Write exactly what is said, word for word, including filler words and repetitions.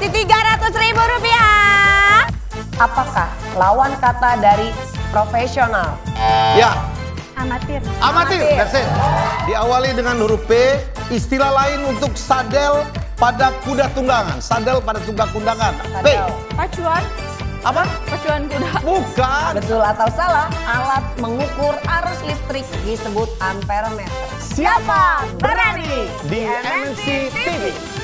Masih tiga ratus ribu rupiah. Apakah lawan kata dari profesional? Ya. Amatir. Amatir. That's it. Diawali dengan huruf P, istilah lain untuk sadel pada kuda tunggangan. Sadel pada tunggang kundangan. P. Pacuan. Apa? Pacuan kuda. Bukan. Betul atau salah, alat mengukur arus listrik disebut ampermeter. Siapa berani di M N C T V?